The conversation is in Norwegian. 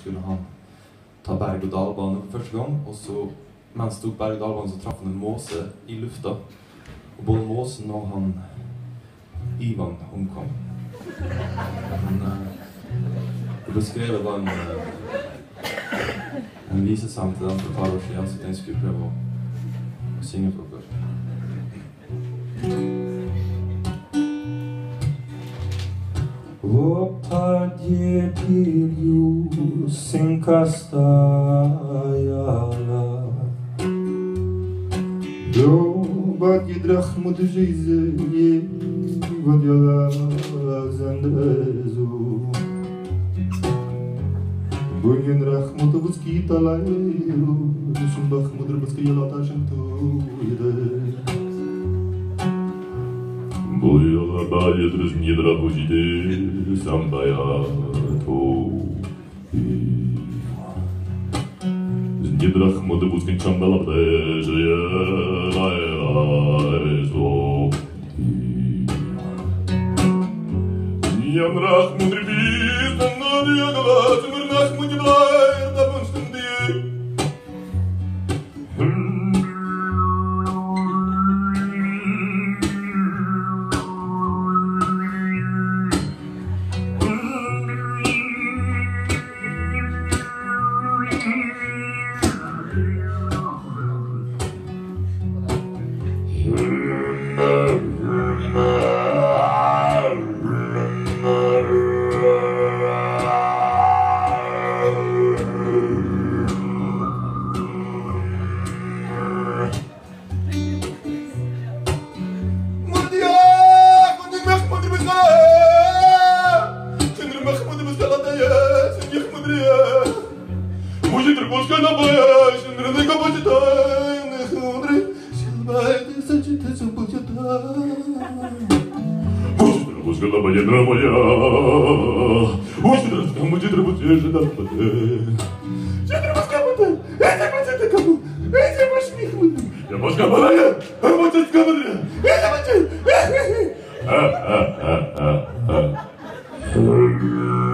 skulle han ta berg-og-dal-bane for første gang, og så, mens han tok berg-og-dal-bane, så traff han en måse i lufta. Og både måsen og han Ivan omkom. Men det ble skrevet da en visesang til den for et par år siden, så jeg skulle prøve å synge for dere. Oppadje til ljusen kastajala, Dobat je drachmut žize, vodjala zandrezu. Bunjen rachmut vuskita lairu, Shumbach mudr buskijala tashentuide. Boyala baje drznidra bujide, Sambaja to. Znidrach mudr buskin chambala pleže, Laezo. Jamrach mudr bis, Nanarja gavat, Murnach mudr blair, da bunstundi. Я